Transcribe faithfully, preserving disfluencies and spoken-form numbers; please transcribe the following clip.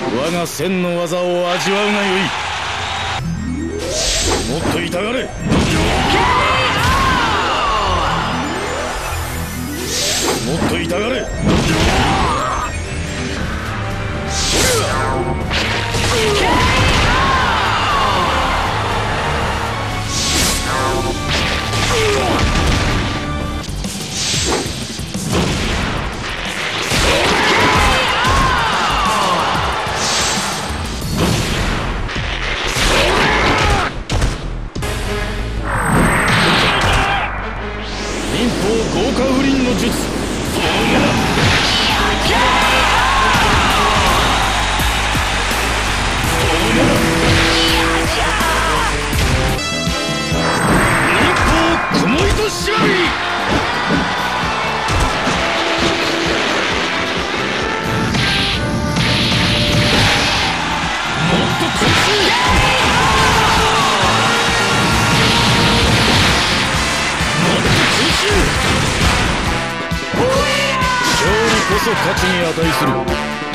我が千の技を味わうがよい。もっと痛がれ。もっと痛がれ。忍法豪華不倫の術。忍法雲糸縛り。もっと苦しい。勝利こそ勝ちに値する。